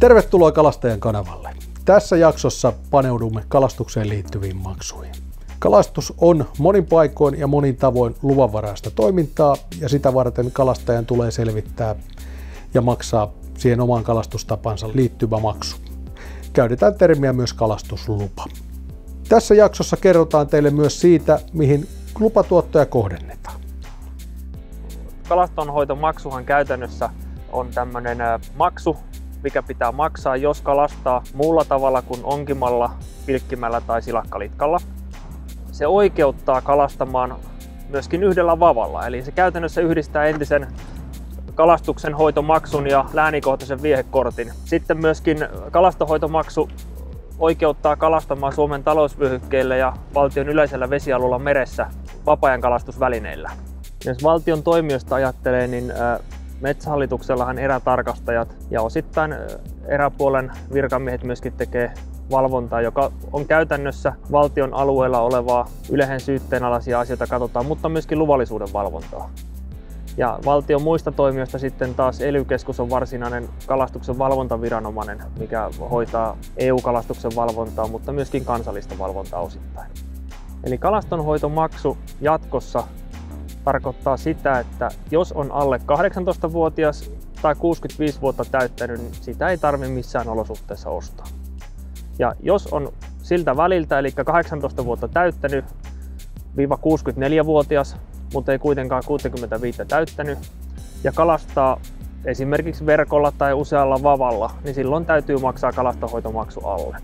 Tervetuloa Kalastajan kanavalle. Tässä jaksossa paneudumme kalastukseen liittyviin maksuihin. Kalastus on monin paikoin ja monin tavoin luvanvaraista toimintaa ja sitä varten kalastajan tulee selvittää ja maksaa siihen omaan kalastustapansa liittyvä maksu. Käytetään termiä myös kalastuslupa. Tässä jaksossa kerrotaan teille myös siitä, mihin lupatuottoja kohdennetaan. Kalastonhoitomaksuhan käytännössä on tämmöinen maksu, mikä pitää maksaa, jos kalastaa muulla tavalla kuin onkimalla, pilkkimällä tai silakkalitkalla. Se oikeuttaa kalastamaan myöskin yhdellä vavalla, eli se käytännössä yhdistää entisen kalastuksen hoitomaksun ja läänikohtaisen viehekortin. Sitten myöskin kalastonhoitomaksu oikeuttaa kalastamaan Suomen talousvyöhykkeellä ja valtion yleisellä vesialueella meressä vapaa-ajan kalastusvälineillä. Jos valtion toimijoista ajattelee, niin Metsähallituksellahan erätarkastajat ja osittain eräpuolen virkamiehet myöskin tekee valvontaa, joka on käytännössä valtion alueella olevaa yleisen syytteen alaisia asioita katsotaan, mutta myöskin luvallisuuden valvontaa. Ja valtion muista toimijoista sitten taas ELY-keskus on varsinainen kalastuksen valvontaviranomainen, mikä hoitaa EU-kalastuksen valvontaa, mutta myöskin kansallista valvontaa osittain. Eli kalastonhoitomaksu jatkossa tarkoittaa sitä, että jos on alle 18-vuotias tai 65 vuotta täyttänyt, niin sitä ei tarvitse missään olosuhteessa ostaa. Ja jos on siltä väliltä, eli 18 vuotta täyttänyt, 64-vuotias, mutta ei kuitenkaan 65 täyttänyt, ja kalastaa esimerkiksi verkolla tai usealla vavalla, niin silloin täytyy maksaa kalastonhoitomaksu alle.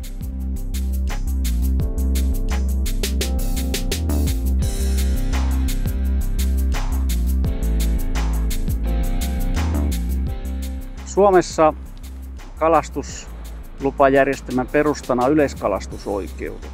Suomessa kalastuslupajärjestelmän perustana on yleiskalastusoikeudet.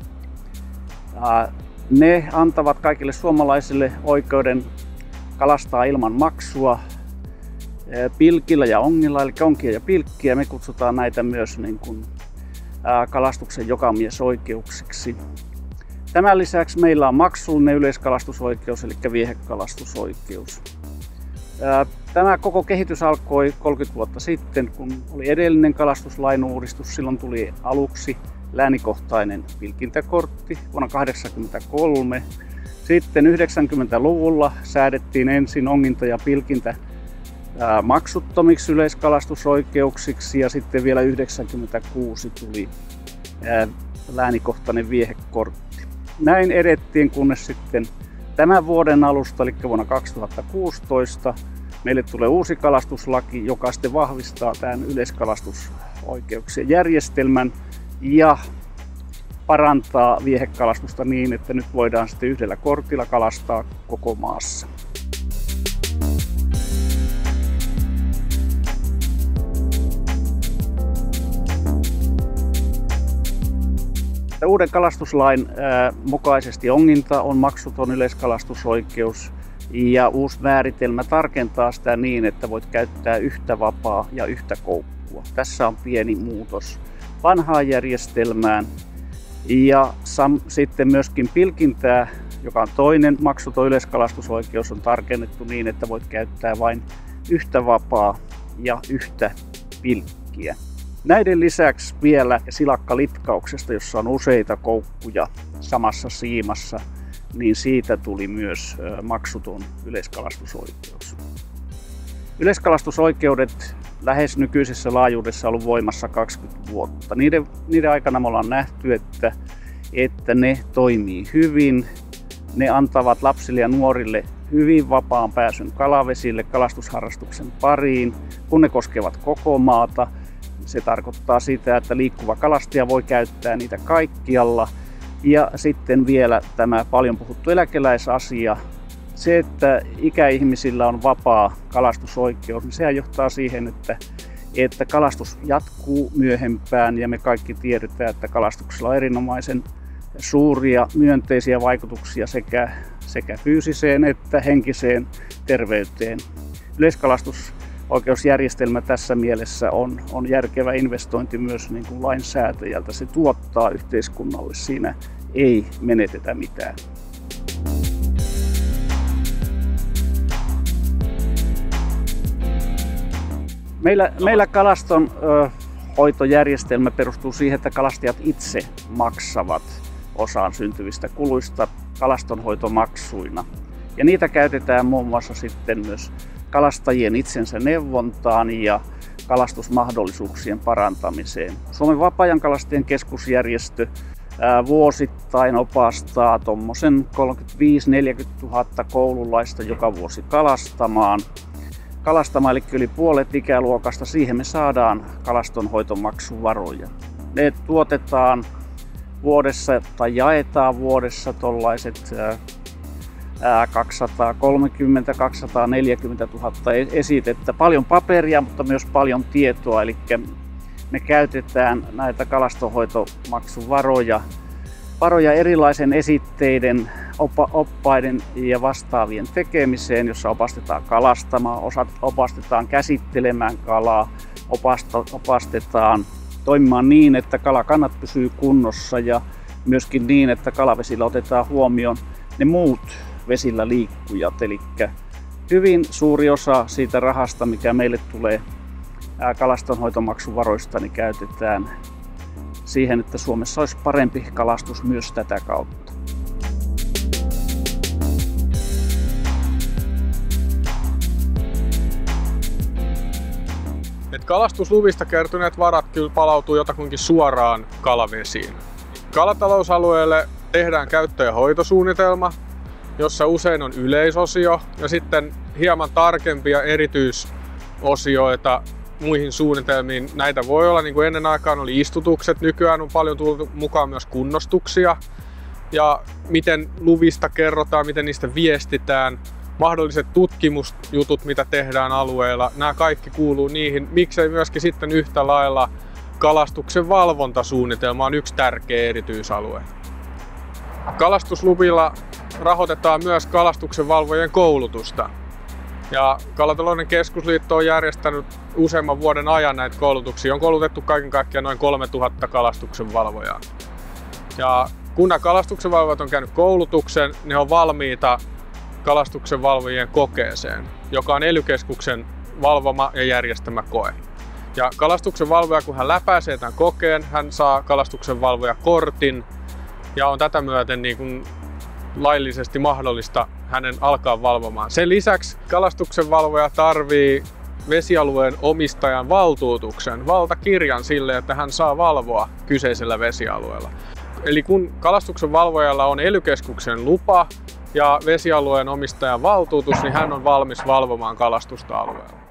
Ne antavat kaikille suomalaisille oikeuden kalastaa ilman maksua pilkillä ja ongilla, eli onkia ja pilkkiä. Me kutsutaan näitä myös kalastuksen jokamiesoikeuksiksi. Tämän lisäksi meillä on maksullinen yleiskalastusoikeus, eli viehekalastusoikeus. Tämä koko kehitys alkoi 30 vuotta sitten, kun oli edellinen kalastuslain uudistus. Silloin tuli aluksi läänikohtainen pilkintäkortti vuonna 1983. Sitten 90-luvulla säädettiin ensin onginta ja pilkintä maksuttomiksi yleiskalastusoikeuksiksi ja sitten vielä 1996 tuli läänikohtainen viehekortti. Näin edettiin, kunnes sitten tämän vuoden alusta, eli vuonna 2016, meille tulee uusi kalastuslaki, joka sitten vahvistaa tämän yleiskalastusoikeuksien järjestelmän ja parantaa viehekalastusta niin, että nyt voidaan sitten yhdellä kortilla kalastaa koko maassa. Uuden kalastuslain mukaisesti onginta on maksuton yleiskalastusoikeus ja uusi määritelmä tarkentaa sitä niin, että voit käyttää yhtä vapaa ja yhtä koukkua. Tässä on pieni muutos vanhaan järjestelmään ja sitten myöskin pilkintää, joka on toinen maksuton yleiskalastusoikeus, on tarkennettu niin, että voit käyttää vain yhtä vapaa ja yhtä pilkkiä. Näiden lisäksi vielä silakkalitkauksesta, jossa on useita koukkuja samassa siimassa, niin siitä tuli myös maksuton yleiskalastusoikeus. Yleiskalastusoikeudet lähes nykyisessä laajuudessa on ollut voimassa 20 vuotta. Niiden aikana me ollaan nähty, että ne toimii hyvin. Ne antavat lapsille ja nuorille hyvin vapaan pääsyn kalavesille, kalastusharrastuksen pariin, kun ne koskevat koko maata. Se tarkoittaa sitä, että liikkuva kalastaja voi käyttää niitä kaikkialla. Ja sitten vielä tämä paljon puhuttu eläkeläisasia. Se, että ikäihmisillä on vapaa kalastusoikeus, niin sehän johtaa siihen, että kalastus jatkuu myöhempään ja me kaikki tiedetään, että kalastuksella on erinomaisen suuria myönteisiä vaikutuksia sekä fyysiseen että henkiseen terveyteen. Yleiskalastusoikeusjärjestelmä tässä mielessä on järkevä investointi myös niin kuin lainsäätäjältä. Se tuottaa yhteiskunnalle, siinä ei menetetä mitään. Meillä kalastonhoitojärjestelmä perustuu siihen, että kalastajat itse maksavat osan syntyvistä kuluista kalastonhoitomaksuina. Ja niitä käytetään muun muassa sitten myös kalastajien itsensä neuvontaan ja kalastusmahdollisuuksien parantamiseen. Suomen Vapaa-ajankalastajien keskusjärjestö vuosittain opastaa tuommoisen 35-40 000 koululaista joka vuosi kalastamaan, eli yli puolet ikäluokasta. Siihen me saadaan kalastonhoitomaksuvaroja. Ne tuotetaan vuodessa tai jaetaan vuodessa tuollaiset 230-240 000 esitettä. Paljon paperia, mutta myös paljon tietoa. Eli me käytetään näitä kalastonhoitomaksuvaroja erilaisen esitteiden, oppaiden ja vastaavien tekemiseen, jossa opastetaan kalastamaan, opastetaan käsittelemään kalaa, opastetaan toimimaan niin, että kalakannat pysyy kunnossa ja myöskin niin, että kalavesillä otetaan huomioon ne muut vesillä liikkujat. Eli hyvin suuri osa siitä rahasta, mikä meille tulee kalastonhoitomaksuvaroista, niin käytetään siihen, että Suomessa olisi parempi kalastus myös tätä kautta. Kalastusluvista kertyneet varat kyllä palautuu jotakuinkin suoraan kalavesiin. Kalatalousalueelle tehdään käyttö- ja hoitosuunnitelma, jossa usein on yleisosio ja sitten hieman tarkempia erityisosioita muihin suunnitelmiin. Näitä voi olla, niin kuin ennen aikaan oli istutukset, nykyään on paljon tullut mukaan myös kunnostuksia ja miten luvista kerrotaan, miten niistä viestitään, mahdolliset tutkimusjutut, mitä tehdään alueella, nämä kaikki kuuluu niihin, miksei myöskin sitten yhtä lailla kalastuksen valvontasuunnitelma on yksi tärkeä erityisalue. Kalastusluvilla rahoitetaan myös kalastuksen valvojien koulutusta. Ja Kalatalouden keskusliitto on järjestänyt useamman vuoden ajan näitä koulutuksia. On koulutettu kaiken kaikkiaan noin 3000 kalastuksen valvojaa. Ja kun nämä kalastuksen valvojat on käynyt koulutuksen, ne on valmiita kalastuksen valvojien kokeeseen, joka on ELY-keskuksen valvoma ja järjestämä koe. Ja kalastuksen valvoja, kun hän läpäisee tämän kokeen, hän saa kalastuksen valvojakortin ja on tätä myöten niin kuin laillisesti mahdollista hänen alkaa valvomaan. Sen lisäksi kalastuksen valvoja tarvitsee vesialueen omistajan valtuutuksen, valtakirjan sille, että hän saa valvoa kyseisellä vesialueella. Eli kun kalastuksen valvojalla on ELY-keskuksen lupa ja vesialueen omistajan valtuutus, niin hän on valmis valvomaan kalastusta alueella.